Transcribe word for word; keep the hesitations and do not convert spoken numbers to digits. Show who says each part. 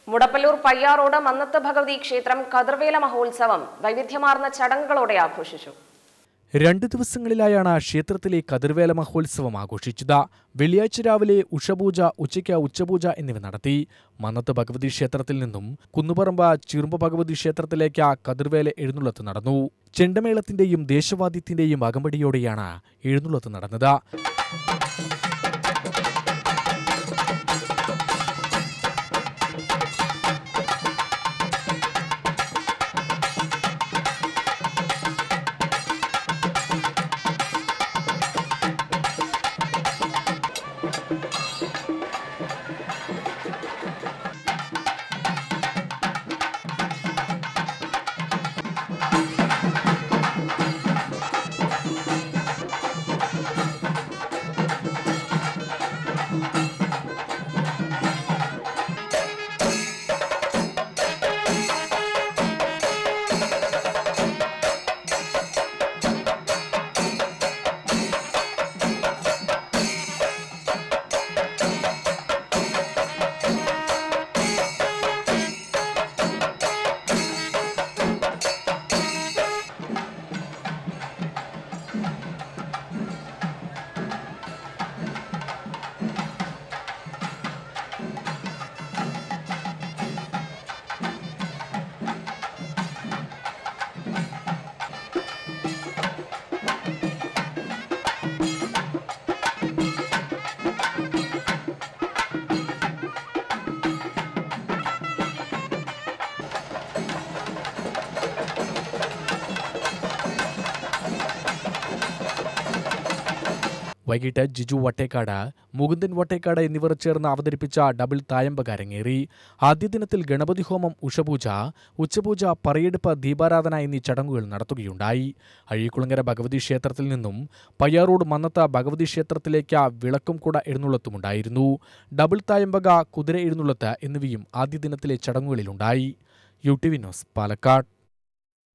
Speaker 1: മുടപ്പല്ലൂർ പയ്യാറോട് മന്നത്ത് ഭഗവതി ക്ഷേത്രം കതിർവേല മഹോത്സവം വൈവിധ്യമാർന്ന ചടങ്ങുകളോടെ ആഘോഷിച്ചു.
Speaker 2: രണ്ട് ദിവസങ്ങളിലായാണ് ക്ഷേത്രത്തിലെ കതിർവേല മഹോത്സവം ആഘോഷിച്ചത്. വെള്ളിയാഴ്ച രാവിലെ ഉഷപൂജ, ഉച്ചയ്ക്ക് ഉച്ചപൂജ എന്നിവ നടത്തി. മന്നത്ത് ഭഗവതി ക്ഷേത്രത്തിൽ നിന്നും കുന്നുപറമ്പ് ചിറുമ്പ ഭഗവതി ക്ഷേത്രത്തിലേക്ക് കതിർവേല എഴുന്നള്ളത്ത് നടന്നു. ചെണ്ടമേളത്തിന്റെയും ദേശവാദ്യത്തിന്റെയും അകമ്പടിയോടെയാണ് എഴുന്നള്ളത്ത് നടന്നത്. വൈകിട്ട് ജിജു വട്ടേക്കാട്, മുകുന്ദൻ വട്ടേക്കാട് എന്നിവർ ചേർന്ന് അവതരിപ്പിച്ച ഡബിൾ തായമ്പക അരങ്ങേറി. ആദ്യ ദിനത്തിൽ ഗണപതി ഹോമം, ഉഷപൂജ, ഉച്ചപൂജ, പറയെടുപ്പ്, ദീപാരാധന എന്നീ ചടങ്ങുകൾ നടത്തുകയുണ്ടായി. അഴീക്കുളങ്ങര ഭഗവതി ക്ഷേത്രത്തിൽ നിന്നും പയ്യാറോട് മന്നത്ത് ഭഗവതി ക്ഷേത്രത്തിലേക്ക് വിളക്കും കുട എഴുന്നള്ളത്തുമുണ്ടായിരുന്നു. ഡബിൾ തായമ്പക, കുതിര എഴുന്നള്ളത്ത് എന്നിവയും ആദ്യ ദിനത്തിലെ ചടങ്ങുകളിലുണ്ടായി. U T V news, Palakkad.